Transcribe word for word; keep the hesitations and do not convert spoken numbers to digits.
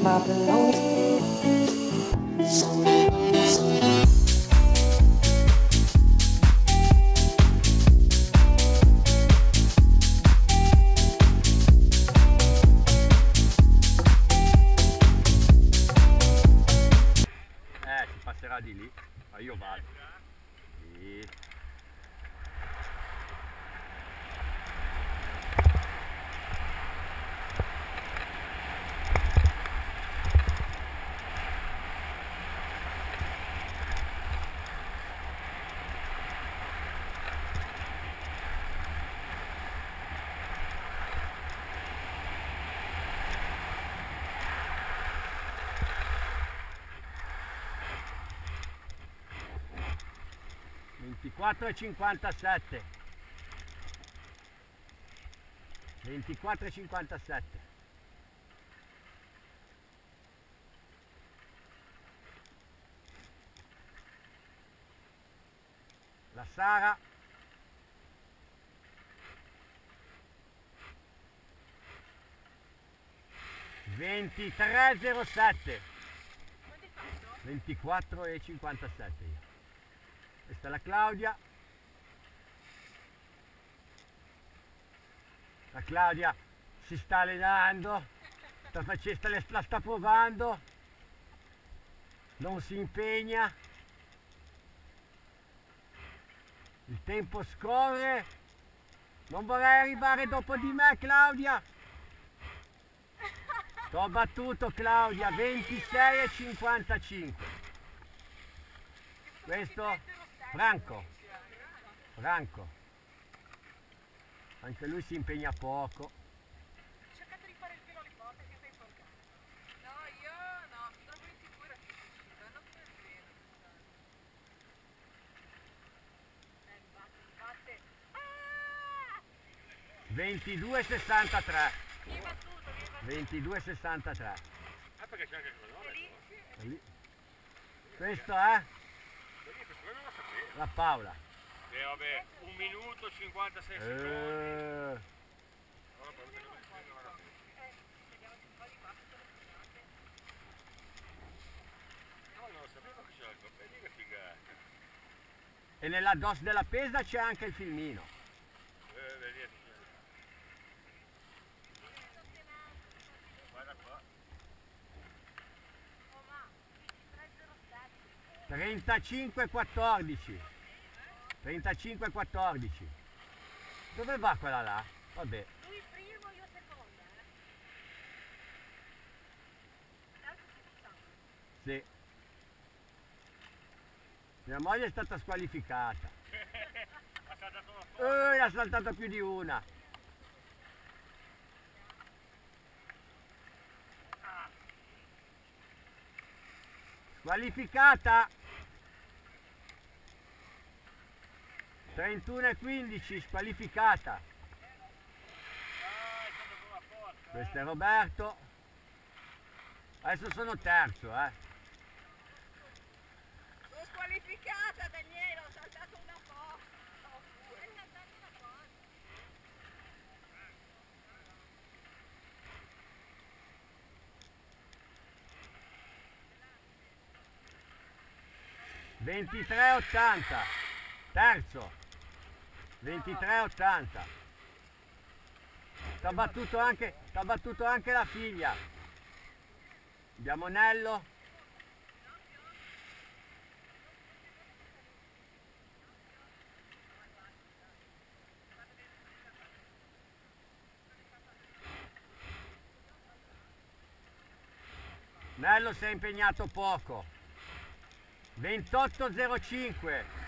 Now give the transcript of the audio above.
my belongings. Eh, si passerà di lì, ma io vado. Sì. ventiquattro e cinquantasette, ventiquattro e cinquantasette. La Sara ventitré e zero sette, ventiquattro e cinquantasette io. Questa è la Claudia. La Claudia si sta allenando, sta facendo, la sta provando, non si impegna. Il tempo scorre. Non vorrei arrivare dopo di me, Claudia. T'ho battuto, Claudia, ventisei e cinquantacinque. Questo Franco, Franco, anche lui si impegna poco. Cercate di fare il pelo alle porte che sei porcato. No, io no, mi trovo insicura che si uscita, non so bene. Eh, mi batte, mi batte. Ah! ventidue e sessantatré. Mi hai battuto, mi hai battuto. ventidue e sessantatré. Ah, perché c'è anche il colore? È lì? Lì. Questo è Questo non lo sapevo. la Paola. Eh, vabbè, un minuto cinquantasei secondi. Eh, Allora, poi me lo dico, guarda. Eh, vediamo se un po' di qua sono funzionate. No, non lo sapevo che c'era il coppello, che figata. e nella dos della pesa c'è anche il filmino. Eh, vedi, guarda qua. Oh, ma tre zero sette. trentacinque e quattordici. trentacinque e quattordici. Dove va quella là? Vabbè. Lui primo, io seconda, eh. Adesso si stanno. Sì. Mia moglie è stata squalificata. Ha saltato una foto. Eh, ha saltato più di una. Squalificata. trentuno e quindici, squalificata. Ah, è saltato una porta. Questo è Roberto. Adesso sono terzo, eh. Sono squalificata, Daniele, ho saltato una porta. Hai saltato una porta. ventitré e ottanta. Terzo. ventitré e ottanta. T'ha battuto anche, t'ha battuto anche la figlia. Abbiamo Nello. Nello si è impegnato poco. ventotto e zero cinque.